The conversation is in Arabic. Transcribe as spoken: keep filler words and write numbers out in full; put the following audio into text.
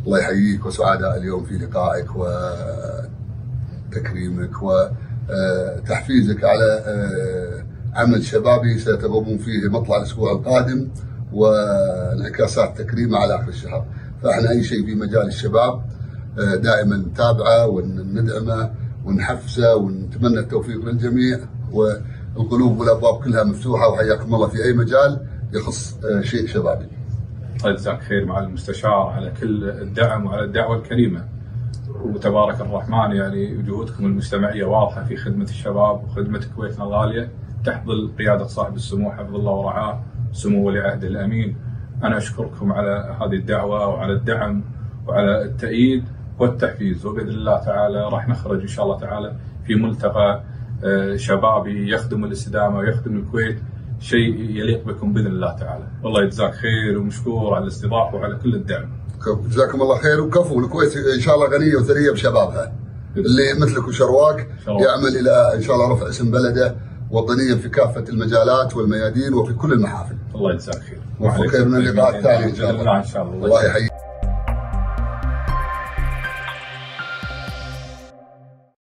الله يحييك وسعداء اليوم في لقائك وتكريمك وتحفيزك على عمل شبابي ستقومون فيه مطلع الأسبوع القادم وانعكاسات تكريمه على آخر الشهر. فاحنا أي شيء في مجال الشباب دائما نتابعه وندعمه ونحفزه ونتمنى التوفيق للجميع، والقلوب والأبواب كلها مفتوحة، وحياكم الله في أي مجال يخص شيء شبابي. الله يجزاك خير مع المستشار على كل الدعم وعلى الدعوة الكريمة، وتبارك الرحمن يعني جهودكم المجتمعية واضحة في خدمة الشباب وخدمة كويتنا الغالية تحت ظل قيادة صاحب السمو حفظ الله ورعاه سمو ولي عهده الأمين. أنا أشكركم على هذه الدعوة وعلى الدعم وعلى التأييد والتحفيز، وبإذن الله تعالى راح نخرج إن شاء الله تعالى في ملتقى شبابي يخدم الاستدامة ويخدم الكويت، شيء يليق بكم بإذن الله تعالى. والله يجزاك خير ومشكور على الاستضافة وعلى كل الدعم. جزاكم الله خير، وكفو الكويت إن شاء الله غنية وثرية بشبابها اللي مثلك وشرواك يعمل إلى إن شاء الله رفع اسم بلده وطنيا في كافة المجالات والميادين وفي كل المحافل. الله يجزاك خير. وخير من اللقاء التالي إن شاء الله. إن شاء الله. الله يحييك.